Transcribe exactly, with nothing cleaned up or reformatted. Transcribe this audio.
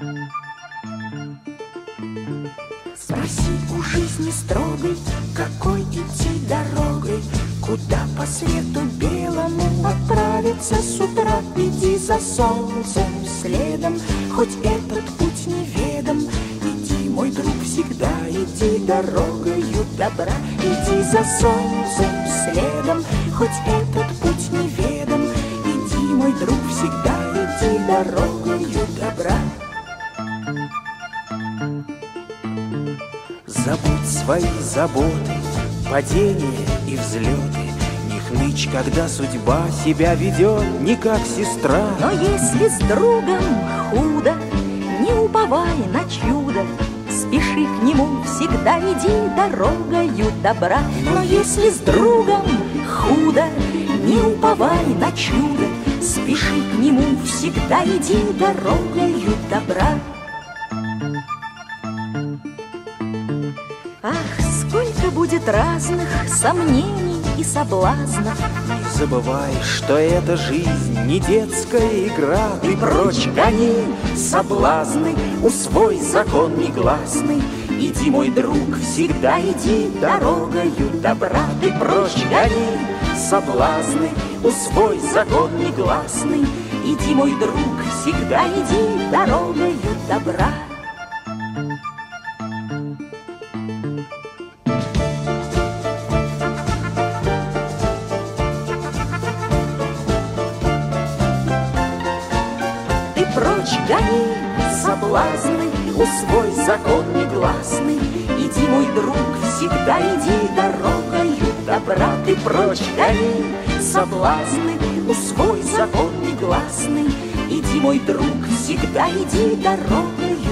Спроси у жизни строгой, какой идти дорогой, куда по свету белому отправиться с утра. Иди за солнцем следом, хоть этот путь неведом. Иди, мой друг, всегда иди дорогою добра. Иди за солнцем следом, хоть этот путь неведом. Иди, мой друг, всегда иди дорогою добра. Забудь свои заботы, падения и взлеты. Не хнычь, когда судьба себя ведет не как сестра. Но если с другом худо, не уповай на чудо. Спеши к нему, всегда иди дорогою добра. Но если с другом худо, не уповай на чудо. Спеши к нему, всегда иди дорогою добра. Ах, сколько будет разных сомнений и соблазнов. Не забывай, что эта жизнь не детская игра. Ты прочь гони соблазны, усвой закон негласный. Иди, мой друг, всегда иди дорогою добра. Ты прочь гони соблазны, усвой закон негласный. Иди, мой друг, всегда иди дорогою добра. Прочь гони соблазны, усвой закон негласный. Иди, мой друг, всегда иди дорогою добра. Ты прочь гони соблазны, усвой закон негласный. Иди, мой друг, всегда иди дорогою